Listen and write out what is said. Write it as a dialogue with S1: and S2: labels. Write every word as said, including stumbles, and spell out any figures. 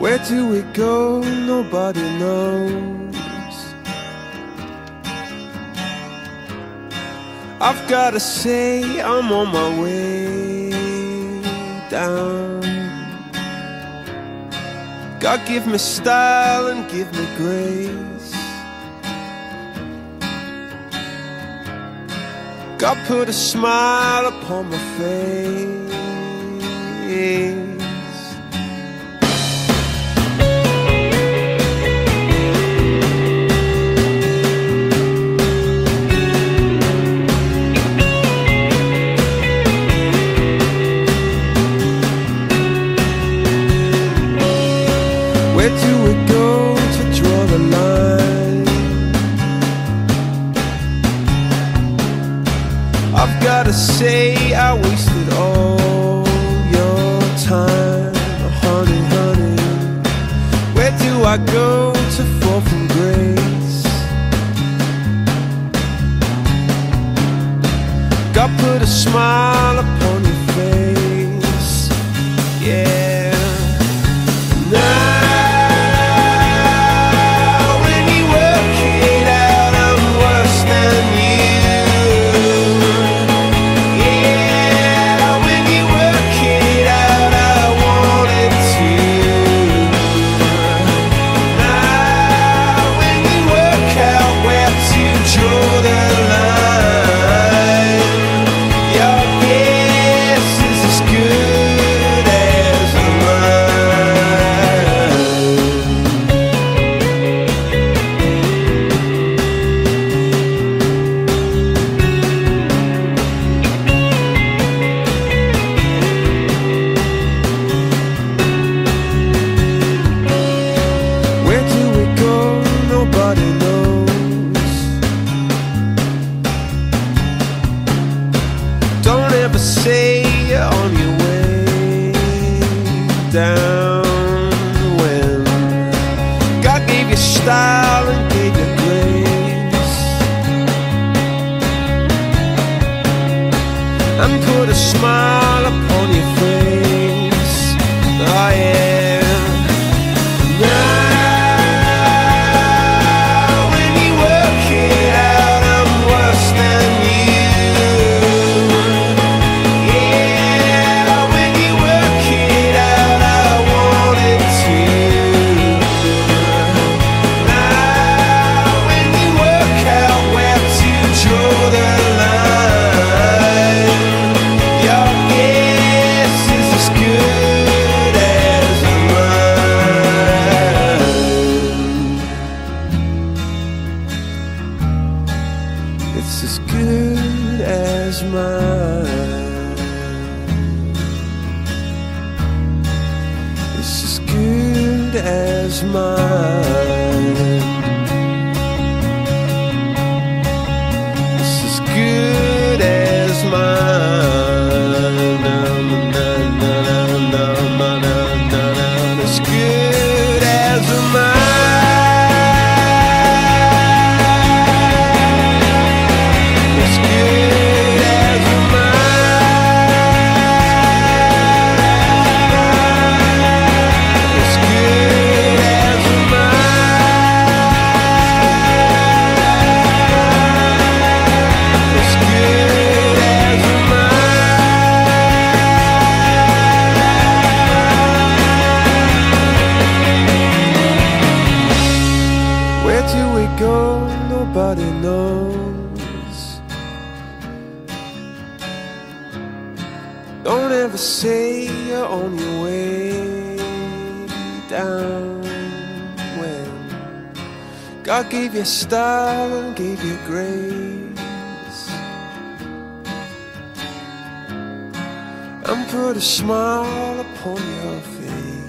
S1: Where do we go? Nobody knows. I've gotta say I'm on my way down. God give me style and give me grace. God put a smile upon my face. Where do we go to draw the line? I've gotta say I wasted all your time, honey, honey. Where do I go to fall from grace? God put a smile upon your face, yeah. Now say you're on your way down when God gave you style and gave you grace and put a smile upon your face. Oh yeah. Now when you work it out, I'm worse than you. It's as good as mine. It's as good as mine. It's as good as mine. It's good as mine. Where do we go? Nobody knows. Don't ever say you're on your way down when God gave you style and gave you grace and put a smile upon your face.